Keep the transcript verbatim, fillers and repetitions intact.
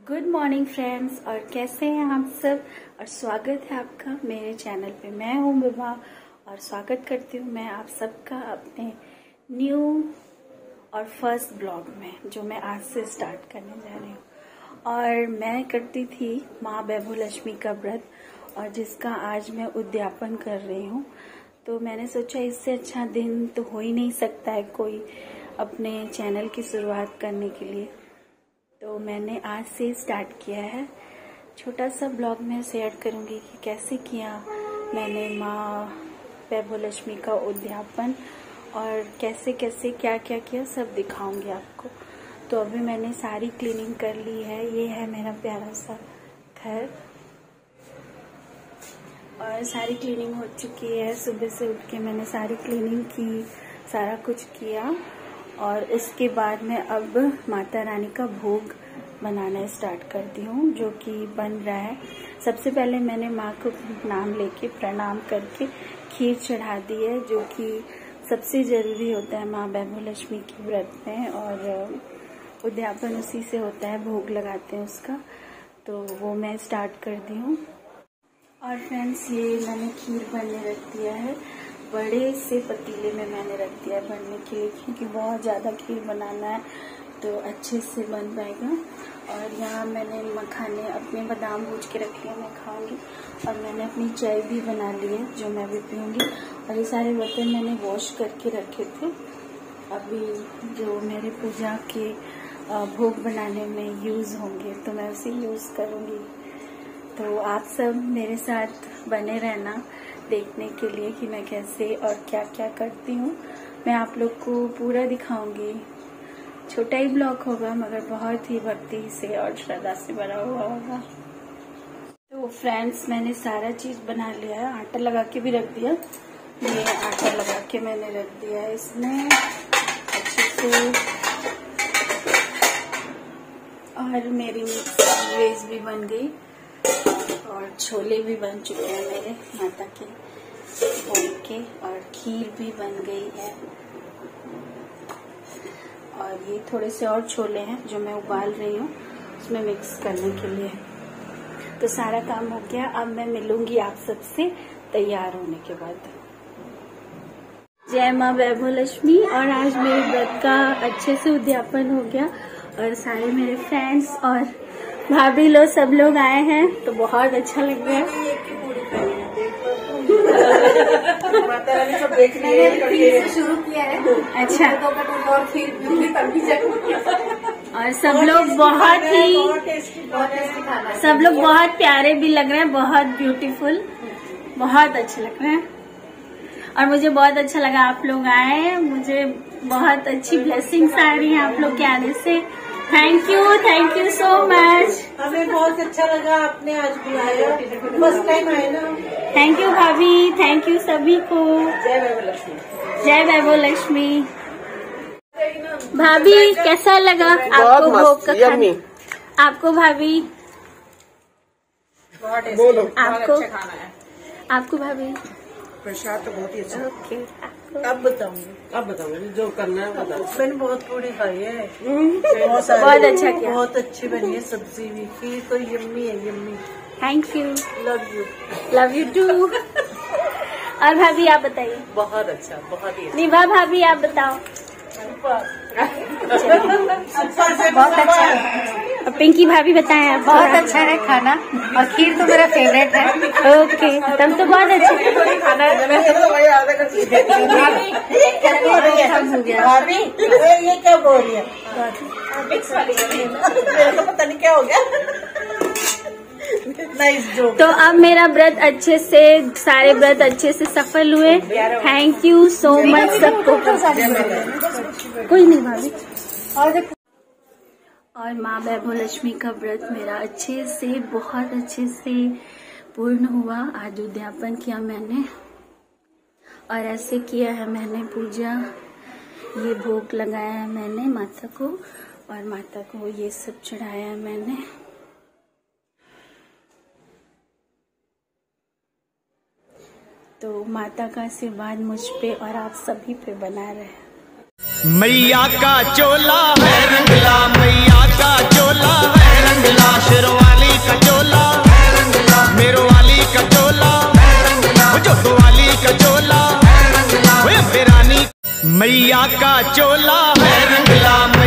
Good morning friends, और कैसे हैं आप सब। और स्वागत है आपका मेरे चैनल पे। मैं हूं विभा और स्वागत करती हूं मैं आप सबका अपने न्यू और फर्स्ट ब्लॉग में, जो मैं आज से स्टार्ट करने जा रही हूं। और मैं करती थी माँ वैभवलक्ष्मी का व्रत, और जिसका आज मैं उद्यापन कर रही हूं। तो मैंने सोचा इससे अच्छा दिन तो हो ही नहीं सकता है कोई अपने चैनल की शुरुआत करने के लिए। तो मैंने आज से स्टार्ट किया है। छोटा सा ब्लॉग में शेयर करूंगी कि कैसे किया मैंने माँ वैभवलक्ष्मी का उद्यापन, और कैसे कैसे क्या क्या किया सब दिखाऊंगी आपको। तो अभी मैंने सारी क्लीनिंग कर ली है। ये है मेरा प्यारा सा घर, और सारी क्लीनिंग हो चुकी है। सुबह से उठ के मैंने सारी क्लीनिंग की, सारा कुछ किया। और उसके बाद मैं अब माता रानी का भोग बनाना स्टार्ट करती हूँ, जो कि बन रहा है। सबसे पहले मैंने माँ को नाम लेके प्रणाम करके खीर चढ़ा दी है, जो कि सबसे जरूरी होता है माँ वैभवलक्ष्मी की व्रत में। और उद्यापन उसी से होता है, भोग लगाते हैं उसका। तो वो मैं स्टार्ट कर दी हूँ। और फ्रेंड्स, ये मैंने खीर बनने रख दिया है। बड़े से पतीले में मैंने रख दिया है बनने के लिए, क्योंकि बहुत ज़्यादा खीर बनाना है तो अच्छे से बन पाएगा। और यहाँ मैंने मखाने अपने बादाम भूज के रख लिए, मैं खाऊंगी। और मैंने अपनी चाय भी बना ली है, जो मैं भी पीऊंगी। और ये सारे बर्तन मैंने वॉश करके रखे थे, अभी जो मेरे पूजा के भोग बनाने में यूज़ होंगे, तो मैं उसे यूज़ करूँगी। तो आप सब मेरे साथ बने रहना देखने के लिए कि मैं कैसे और क्या क्या करती हूँ। मैं आप लोग को पूरा दिखाऊंगी। छोटा ही ब्लॉग होगा, मगर बहुत ही भक्ति से और श्रद्धा से भरा हुआ होगा। तो फ्रेंड्स, मैंने सारा चीज बना लिया है। आटा लगा के भी रख दिया। ये आटा लगा के मैंने रख दिया है इसमें अच्छे से। और मेरी वेज भी बन गई, और छोले भी बन चुके हैं मेरे माता के भोग के, और खीर भी बन गई है। और ये थोड़े से और छोले हैं जो मैं उबाल रही हूँ उसमें मिक्स करने के लिए। तो सारा काम हो गया। अब मैं मिलूंगी आप सबसे तैयार होने के बाद। जय माँ वैभवलक्ष्मी। और आज मेरे व्रत का अच्छे से उद्यापन हो गया, और सारे मेरे फ्रेंड्स और भाभी लोग सब लोग आए हैं, तो बहुत अच्छा लग रहा है। माता रानी सब देखने से शुरू किया है। अच्छा, और फिर और सब लोग बहुत ही सब लोग बहुत प्यारे भी लग रहे हैं, बहुत ब्यूटीफुल, बहुत अच्छे लग रहे हैं। और मुझे बहुत अच्छा लगा आप लोग आए। मुझे बहुत अच्छी ब्लेसिंग्स आ रही हैं आप लोग के आने से। Thank you, thank you so much. हमें बहुत अच्छा लगा आपने आज भी आया, फर्स्ट टाइम आए ना। थैंक यू भाभी, थैंक यू सभी को। जय वैभवलक्ष्मी। जय वैभवलक्ष्मी। भाभी, कैसा लगा आपको भोग का खाना? आपको भाभी, बोलो। आपको अच्छा खाना है आपको भाभी? प्रसाद तो बहुत ही अच्छा। ओके, अब बताऊंगी अब बताऊंगी जो करना है बताओ। मैंने बहुत पूरी खाई है, बहुत सारी, बहुत अच्छा किया। बहुत अच्छी बनी है सब्जी भी। खीर तो यम्मी है, yummy. Thank you, love you. Love you too. और भाभी आप बताइए। बहुत अच्छा, बहुत ही निभा भाभी आप बताओ। बहुत अच्छा। और पिंकी भाभी बताएं आप। बहुत अच्छा है खाना, और खीर तो मेरा फेवरेट है। ओके, तब तो बहुत अच्छा खाना है। भाभी, ये क्या बोल रही है? पता नहीं क्या हो गया। Nice joke. तो अब मेरा व्रत अच्छे से, सारे व्रत अच्छे से सफल हुए। थैंक यू सो मच सबको। कोई नहीं भाभी। और और माँ वैभवलक्ष्मी का व्रत मेरा अच्छे से, बहुत अच्छे से पूर्ण हुआ। आज उद्यापन किया मैंने, और ऐसे किया है मैंने पूजा। ये भोग लगाया है मैंने माता को, और माता को ये सब चढ़ाया है मैंने। तो माता का आशीर्वाद मुझ पे और आप सभी पे बना रहे। मैया का चोला है रंगला, मैया का चोला है रंगला। कोतवाली का चोला है रंगला, वे रानी मैया का चोला है रंगला।